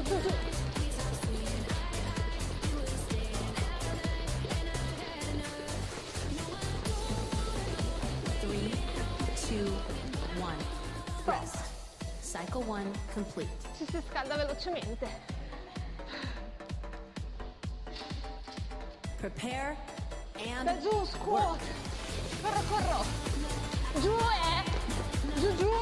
su, su. 3, 2, 1. Rest. Cycle 1 complete. Ci si scalda velocemente. Prepare and Da giù, squat. Corro, corro. Giù, giù, giù.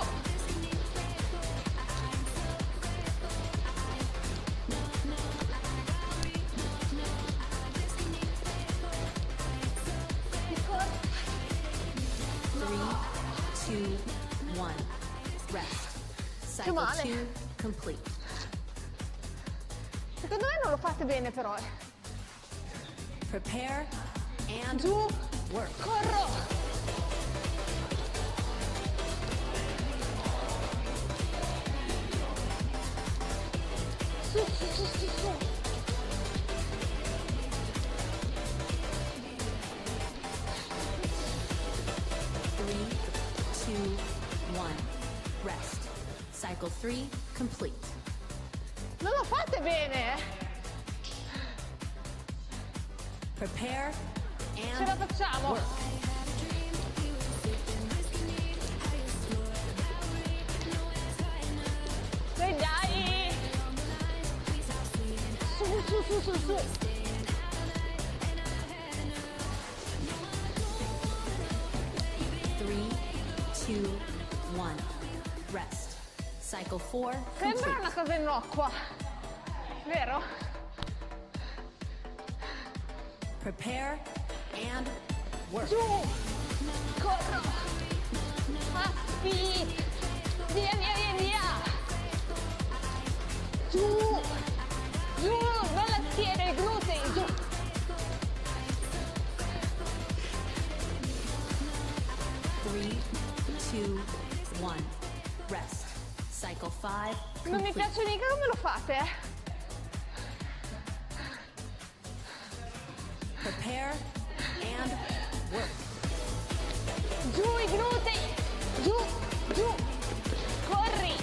Rest. Cycle male. 2 complete. Secondo me non lo fate bene però. Prepare and Giù, work. corro. Su, su, su, su, su. Three, two, one. Rest. Cycle 3 complete. Non lo fate bene. Prepare Ce la and facciamo. work. Dai, dai. Su, su, su, su, su. Three, two, one. Rest. Cycle 4 Sembra complete. una cosa innocua, vero? Prepare and work. Giù, corro, aspi, via, via, via, via. Giù, giù, non la schiena, i glutei, giù. Three, two, one. Rest. Cycle 5 Non mi complete. piace mica come lo fate, Prepare and work. Giù i glutei, giù, giù, corri.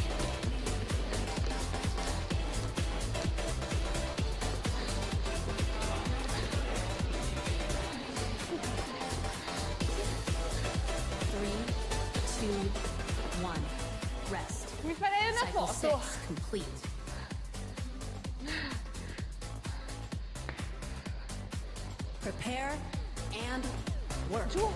Three, two, one. Rest. Mi farei una Cycle foto. 6 complete. Prepare and work. Giù.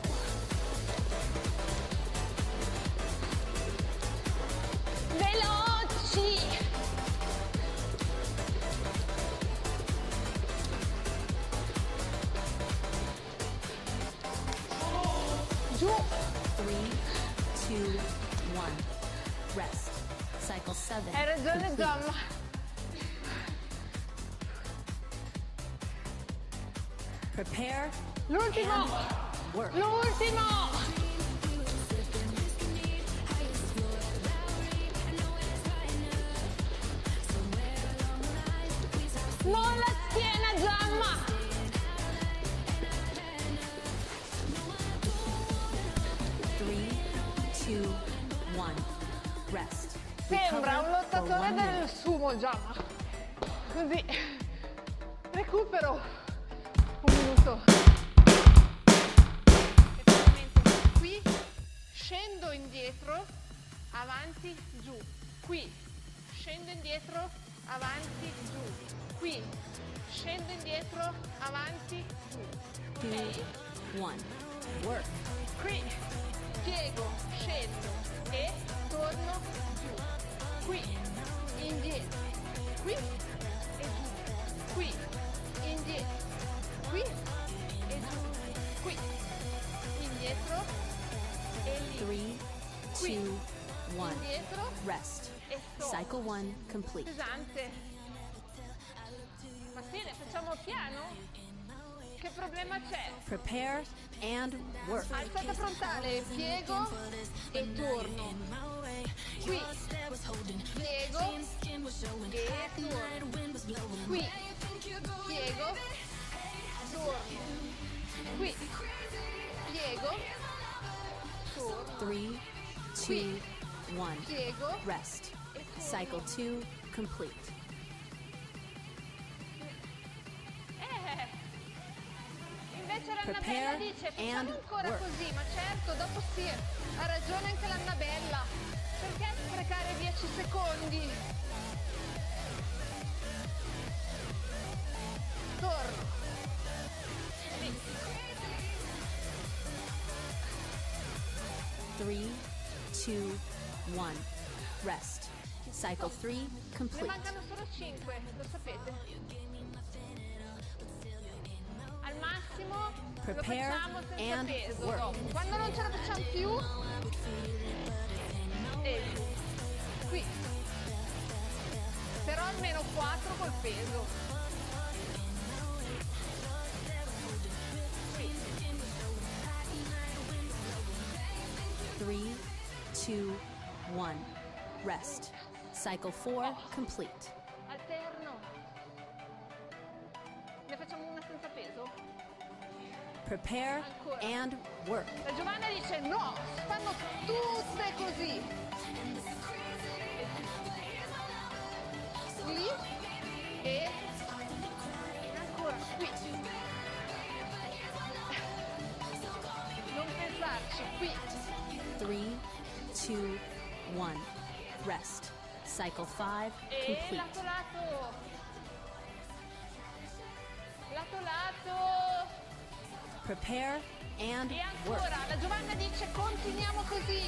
Veloci. Giù. 3, 2, 1. Rest. Cycle 7 Hai ragione complete. Giamma. Prepare L'ultimo. and work. L'ultimo. Non la schiena, Giamma. 3, 2, 1. Rest. Sembra un Recover for lottatore 1 del minute. sumo, Giamma. Così. Recupero. Un minuto. E praticamente qui scendo indietro, avanti, giù. Qui scendo indietro, avanti, giù. Qui scendo indietro, avanti, giù. 2, Ok? 1. Work. Qui piego, scendo e torno giù. Qui, indietro. Qui e giù. Qui, indietro. Qui e giù. Qui, indietro e lì. 3, 2, 1. Indietro Rest. e sto. Cycle 1 complete. Pesante. Ma sì, ne facciamo piano? Che problema c'è? Prepare and work. Alzata frontale, piego e torno. Qui, piego e torno. Qui, piego, torno. Qui, piego, torno. 3, 2, 1. Piego Rest. e torno. Cycle 2 complete. l'Annabella dice facciamo and ancora work. così, ma certo, dopo sì, ha ragione anche l'Annabella. Perché sprecare 10 secondi? Torno. Lì. 3, 2, 1. Rest. Cycle 3 Ne complete. mancano solo 5, lo sapete. Al massimo Prepare lo facciamo senza and peso work. dopo. Quando non ce la facciamo più, e qui. Però almeno 4 col peso. Qui. 3, 2, 1. Rest. Cycle 4 complete. Alterno. Ne facciamo una senza peso? Prepare Ancora. and work. La Giovanna dice no, fanno tutte così. Lì e ancora qui. Non pensarci, qui. 3, 2, 1. Rest. Cycle 5 E complete. lato lato. Lato lato. Prepare and E work. ancora, la Giovanna dice continuiamo così.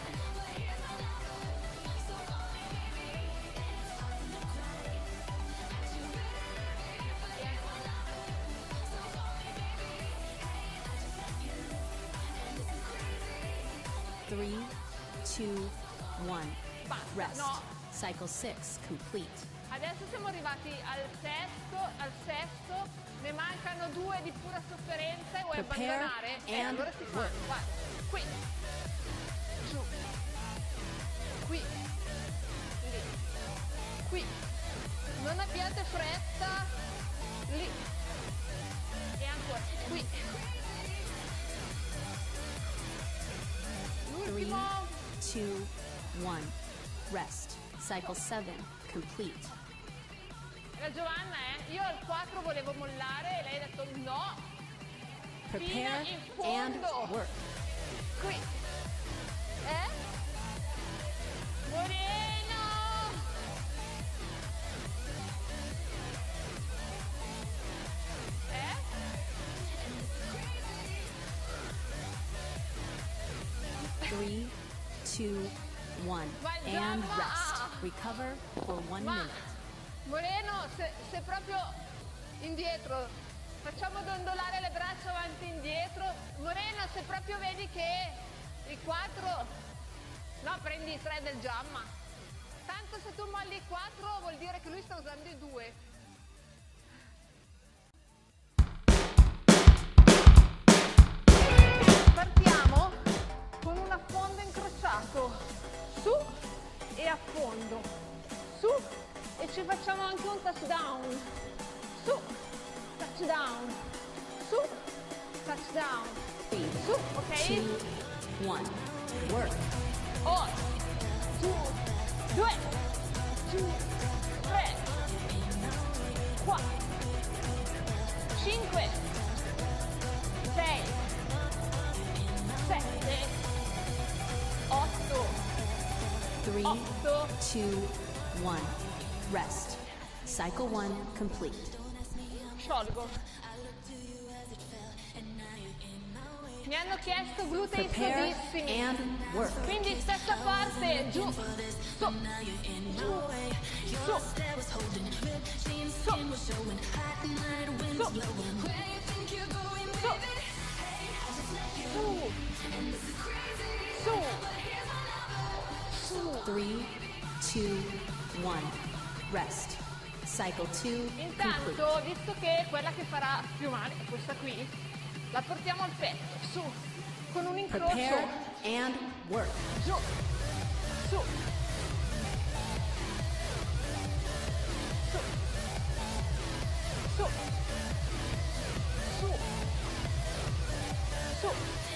Three, 2, 1. Basta, Rest. no. Cycle 6 complete. Adesso siamo arrivati al sesto, ne mancano 2 di pura sofferenza e vuoi Prepare abbandonare? and Allora si fanno, work. guarda, qui, giù, qui, lì, qui, non abbiate fretta, lì, e ancora, qui, 3, l'ultimo, 2, 1. Rest. Cycle 7 complete. la Giovanna io al 4 volevo mollare e lei ha detto no, Prepare in and fondo. work. qui, Moreno, 3, 2, 1. And rest. Recover for 1 ma minute. Moreno se proprio indietro, facciamo dondolare le braccia avanti e indietro. Moreno, se proprio vedi che il 4, no, prendi i 3 del Giamma. Tanto se tu molli il 4 vuol dire che lui sta usando i 2. Partiamo con un affondo incrociato, su e affondo, su e ci facciamo anche un touchdown, su, touchdown, su, touchdown, 3, su, ok? 2, 1. Work. 1, 2, 2, 3, 4, 5, 6, 7, 8, 3, 8, 2, 1. Rest. Cycle 1 complete. sciolgo. Mi hanno chiesto glutei Prepare sodissimi, and work. quindi stessa parte, giù, su, giù, su, su, su, su, 3, 2, 1. Rest. Cycle 2 complete. Intanto, visto che quella che farà più male è questa qui, la portiamo al petto, su, con un incrocio, Prepare and work. giù, su, su, su, su, su,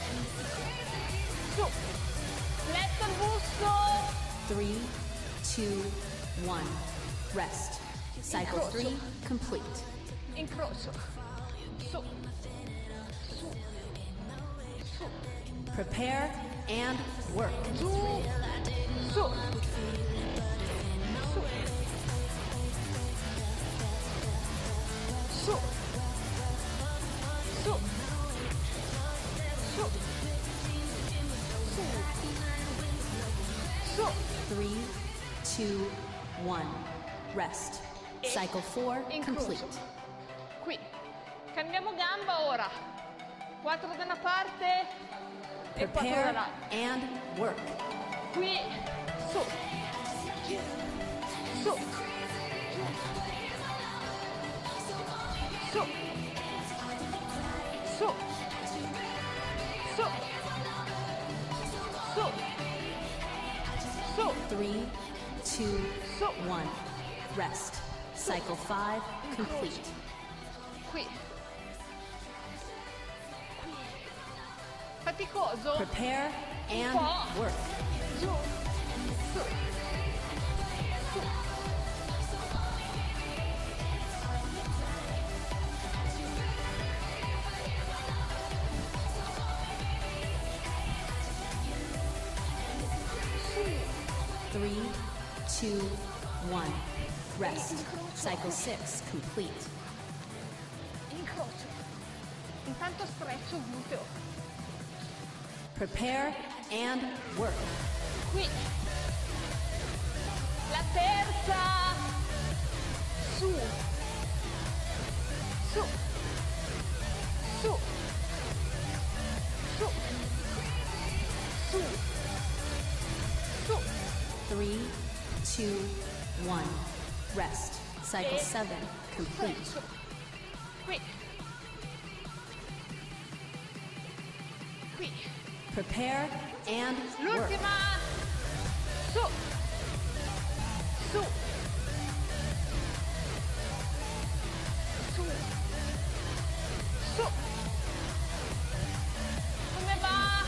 su, letto il busto, 3, 2, 1. Rest. Cycle 3 complete. incrocio, su, su, Prepare and work. Giù, su, su, su, su, su, su, 3, 2, 1. Rest. Cycle 4 complete. Qui. Cambiamo gamba ora. 4 da una parte e 4 Prepare dall'altra. and work. Qui, su, su, su, su, su, su, su, 3, 2, su, 1. Rest. Cycle 5 complete. qui. Faticoso? Prepare and po'. work. Giù, su, su. Su. 3, 2, 1. Rest. Cycle 6 complete. Incrocio. Intanto streccio gluteo. Prepare and work. Qui. La terza. Su. Su. Su. Su. Su. Su. 3, 2, 1. Rest. Cycle 7 complete. Streccio. Qui. Qui. Prepare and work. L'ultima. Su. Su. Su. Su. Come va?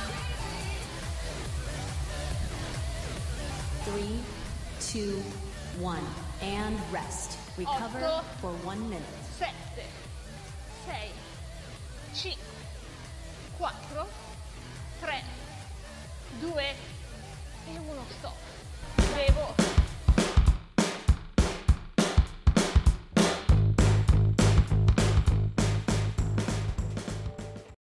3, 2, 1. And rest. Recover 8. for 1 minute. 7, 6, 5, 4,